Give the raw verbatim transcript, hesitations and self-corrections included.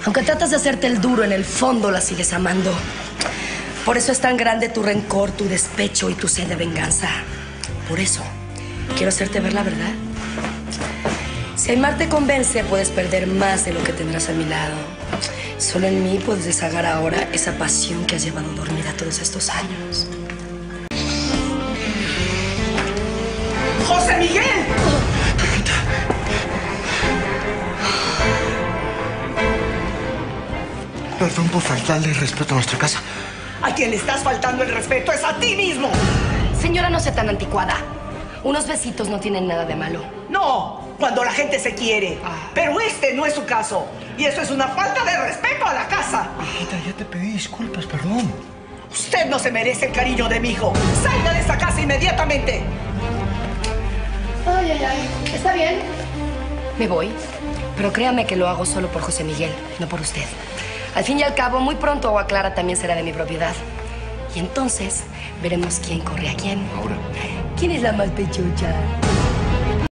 Aunque tratas de hacerte el duro, en el fondo la sigues amando. Por eso es tan grande tu rencor, tu despecho y tu sed de venganza. Por eso quiero hacerte ver la verdad. Si Aimar te convence, puedes perder más de lo que tendrás a mi lado. Solo en mí puedes deshagar ahora esa pasión que has llevado dormida todos estos años. ¡José Miguel! Perdón por faltarle el respeto a nuestra casa. A quien le estás faltando el respeto es a ti mismo. Señora, no sea tan anticuada. Unos besitos no tienen nada de malo. No, cuando la gente se quiere. Ah. Pero este no es su caso. Y eso es una falta de respeto a la casa. Hijita, ya te pedí disculpas, perdón. Usted no se merece el cariño de mi hijo. Salga de esta casa inmediatamente. Ay, ay, ay. Está bien. Me voy. Pero créame que lo hago solo por José Miguel, no por usted. Al fin y al cabo, muy pronto Agua Clara también será de mi propiedad. Y entonces veremos quién corre a quién. Ahora. ¿Quién es la más pechucha?